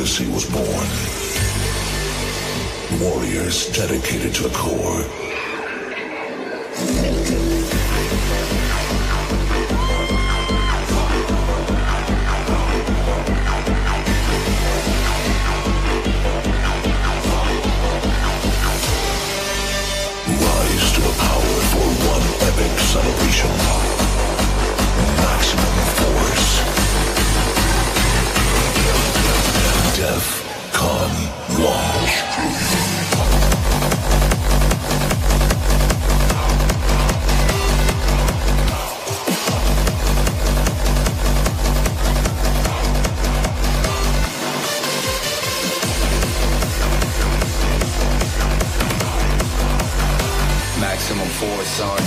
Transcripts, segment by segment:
legacy was born. Warriors dedicated to the core. Rise to the power for one epic celebration. Maximum force. Defqon.1. Maximum force on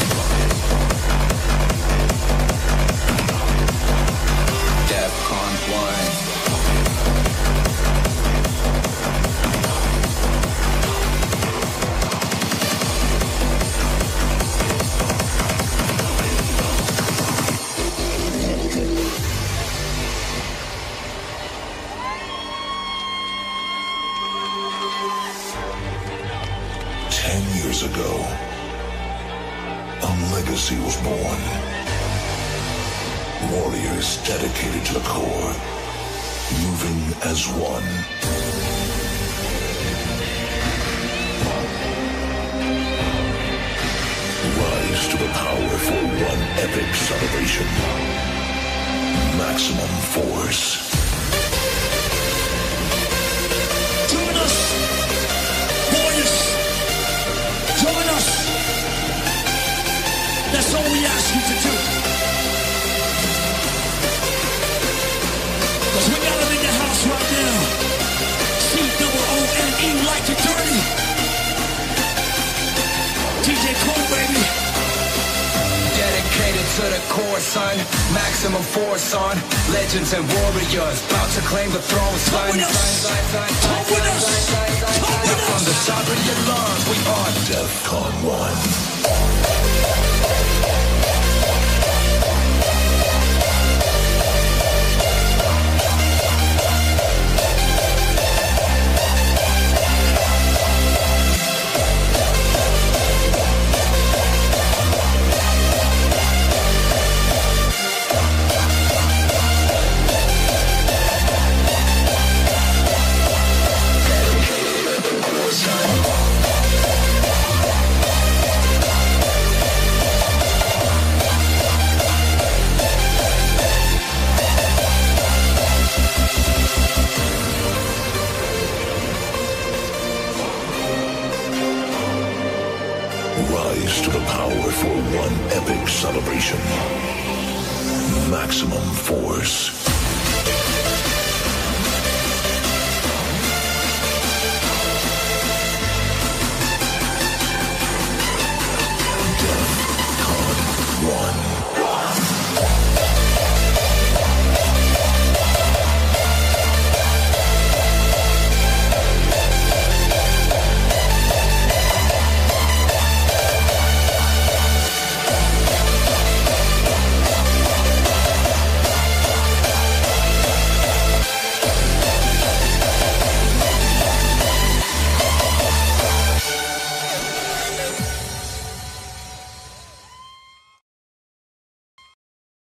Defqon.1. Years ago, a legacy was born. Warriors dedicated to the core, moving as one. Rise to the power for one epic celebration. Maximum force. Join us, warriors. Join us. That's all we ask you to do. Because we got them in the house right now. C-O-O-N-E like it dirty. DJ Coone, baby. Dedicated to the core, son. Maximum force on legends and warriors, about to claim the throne, son. Come with us. Come with us. Come with us. From the top of your lungs, we are Defqon.1. Rise to the power for one epic celebration. Maximum force.